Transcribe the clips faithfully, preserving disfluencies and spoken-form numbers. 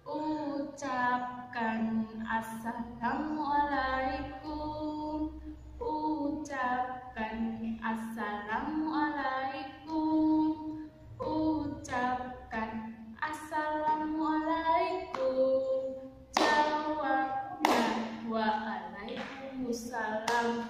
Ucapkan assalamualaikum. Ucapkan assalamualaikum. Ucapkan assalamualaikum. Jawabnya waalaikumsalam.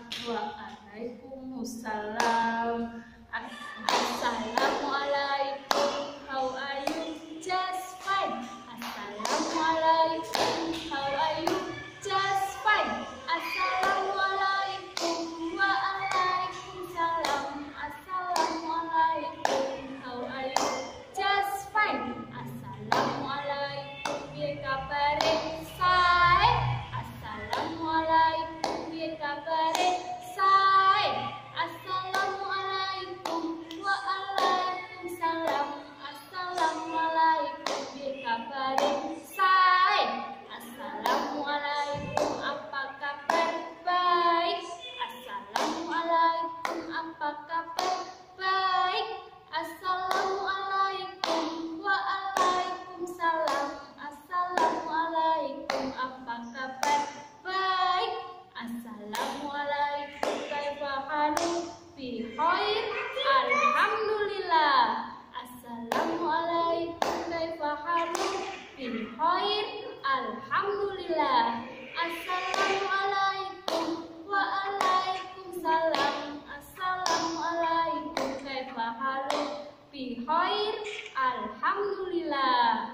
Waalaikumsalam. Assalamualaikum. How are you? Just fine. Assalamualaikum. How are you? Just fine. Assalamualaikum. Waalaikumsalam. Assalamualaikum. How are you? Just fine. Assalamualaikum. Piye kabare? Sae. Assalamualaikum. Piye kabare? Sae. Assalamualaikum. Waalaikumsalam. Assalamualaikum. Piye kabare? Sae. Assalamualaikum. Apa kabar? Baik. Assalamualaikum. Apa kabar? Baik. Assalamualaikum. Waalaikumsalam. Assalamualaikum. Apa kabar? Baik. Assalamualaikum. Kaifa halukum? Fi khair. Alhamdulillah. Assalamualaikum. Kaifa halukum? Fi khair. Alhamdulillah. Assalamualaikum. Waalaikumsalam. Assalamualaikum. Kaifa halukum? Fi khair. Alhamdulillah.